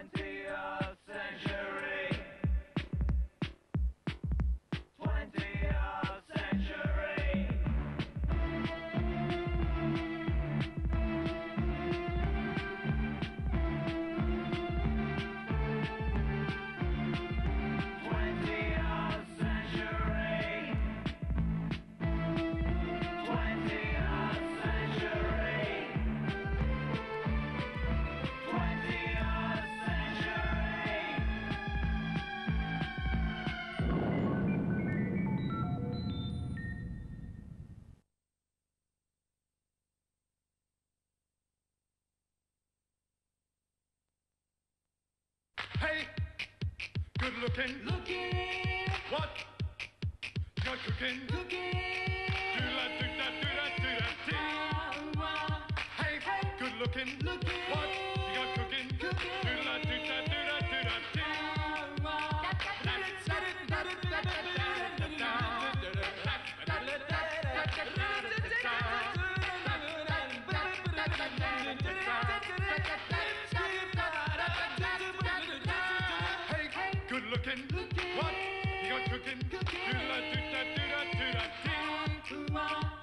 20th century. 20th century. 20th century. Hey, good looking. Looking, What? You're cooking. looking. Do that, do that, do that, do that, do. Hey, good looking. Looking. What? You got cooking. Do that, do that, do that, do that, do. Hey, good looking. What? You got cooking. Do that, do that, do that, do that, do.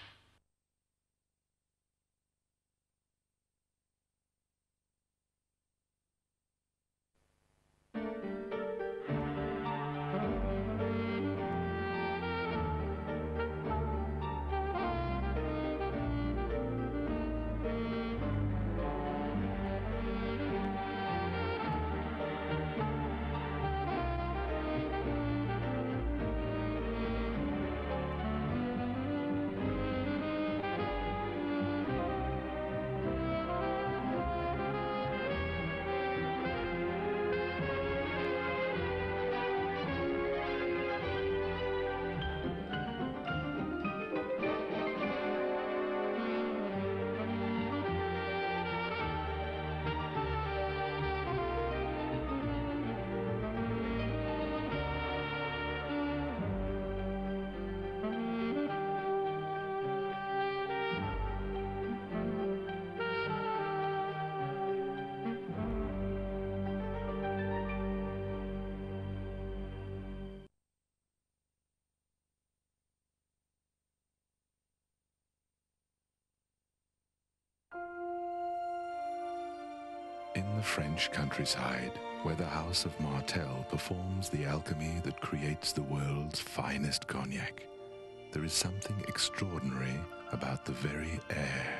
In the French countryside, where the house of Martel performs the alchemy that creates the world's finest cognac, there is something extraordinary about the very air.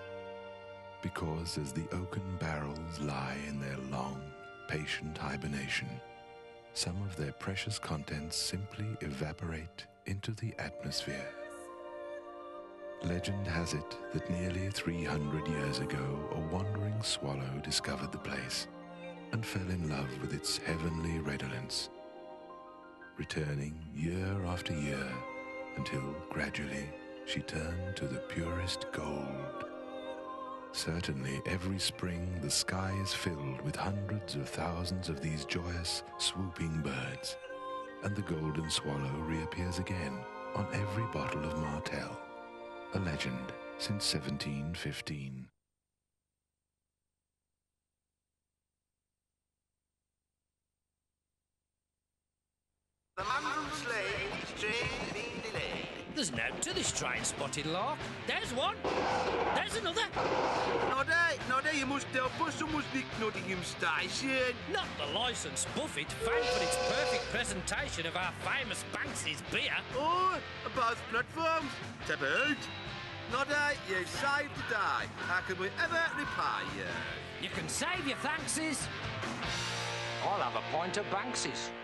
Because as the oaken barrels lie in their long, patient hibernation, some of their precious contents simply evaporate into the atmosphere. Legend has it that nearly 300 years ago, a wandering swallow discovered the place and fell in love with its heavenly redolence, returning year after year until gradually she turned to the purest gold. Certainly every spring the sky is filled with hundreds of thousands of these joyous, swooping birds, and the golden swallow reappears again on every bottle of Martel. A legend since 1715. The man's sleigh, his train being delayed. There's no to this train, Spotted Lark. There's one. There's another. Noddy, you must help us. Someone's nicked Nottingham Station. Not the licensed Buffet, famed for its perfect presentation of our famous Banksy's beer. Oh, both platforms. Tap out. Noddy, you saved the day. How can we ever repay you? You can save your thankses. I'll have a pint of Banksy's.